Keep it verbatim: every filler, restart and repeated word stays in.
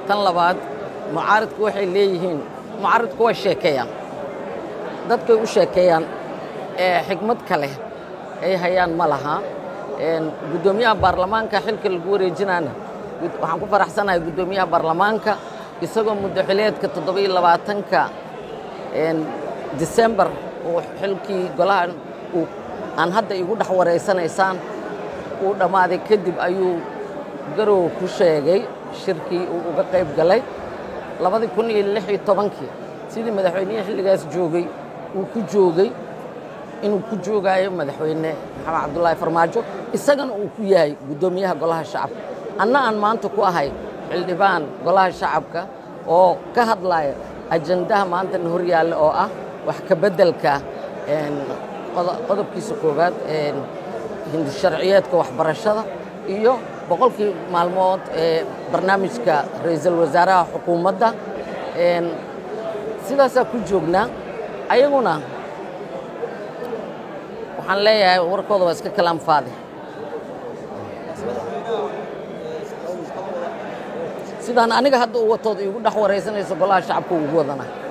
tan labaad mucaaradku waxay leeyihiin mucaaradku waa sheekeeyaan dadkay u sheekeeyaan ee xigmad kale ay hayaan ma laha gudoomiyaha baarlamaanka xilka lagu wareejinaana waxaan ku faraxsanahay gudoomiyaha baarlamaanka isagoo muddo xileedka toddoba iyo labaatanka December oo xilkii golaha uu aan hadda igu dhax wareysanaysaan uu dhamaaday kadib ayuu garow ku sheegay shirkii uu uga qayb galay laba kun iyo lix iyo tobankii sidii madaxweynaha xilligaas joogay uu ku joogay inuu ku joogayo madaxweyne Maxamed Cabdullaahi Farmaajo isagana uu ku yahay gudoomiyaha golaha shacabka anna aan maanta ku ahay xildhibaan golaha shacabka oo ka hadlaya ajandaha maanta hor yaalla oo ah wax ka bedelka qodobkiisa koowaad hindi sharciyeedka waxbarashada iyo boqolkii maalmood ee barnaamijka ra'iisul wasaaraha xukuumadda sidaas ku joognaa ayaguna waxaan leeyahay warkooda waa iska kalaam faadi sidaan aniga hadda u watooda igu dhax wareysanayso golaha shacabka ugu wadana